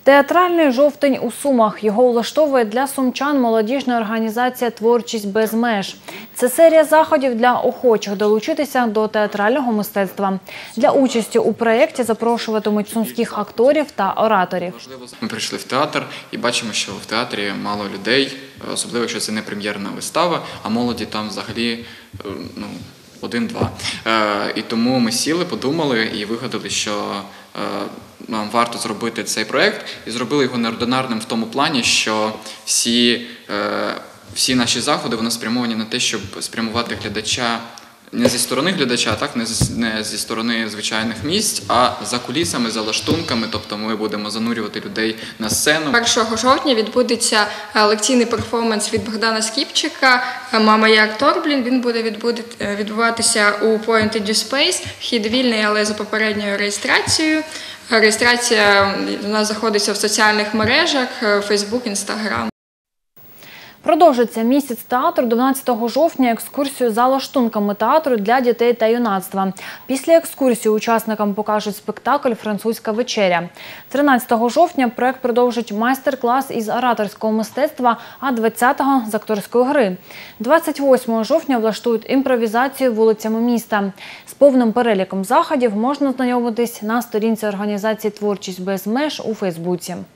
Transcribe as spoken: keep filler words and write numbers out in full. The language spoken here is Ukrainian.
Театральний жовтень у Сумах. Його влаштовує для сумчан молодіжна організація «Творчість без меж». Це серія заходів для охочих долучитися до театрального мистецтва. Для участі у проєкті запрошуватимуть сумських акторів та ораторів. Ми прийшли в театр і бачимо, що в театрі мало людей, особливо, якщо це не прем'єрна вистава, а молоді там взагалі ну, один-два. І тому ми сіли, подумали і вигадали, що нам варто зробити цей проєкт, і зробили його неординарним в тому плані, що всі, всі наші заходи вони спрямовані на те, щоб спрямувати глядача не зі сторони глядача, так, не, з, не зі сторони звичайних місць, а за кулісами, за лаштунками, тобто ми будемо занурювати людей на сцену. першого жовтня відбудеться лекційний перформанс від Богдана Скіпчика «Мама, я актор, блін». Він буде відбуватися у Pointed Space, вхід вільний, але за попередньою реєстрацією. Реєстрація у нас знаходиться в соціальних мережах, Facebook, Instagram. Продовжиться місяць театру дванадцятого жовтня екскурсію за лаштунками театру для дітей та юнацтва. Після екскурсії учасникам покажуть спектакль «Французька вечеря». тринадцятого жовтня проєкт продовжить майстер-клас із ораторського мистецтва, а двадцятого – з акторської гри. двадцять восьмого жовтня влаштують імпровізацію вулицями міста. З повним переліком заходів можна знайомитись на сторінці організації «Творчість без меж» у Фейсбуці.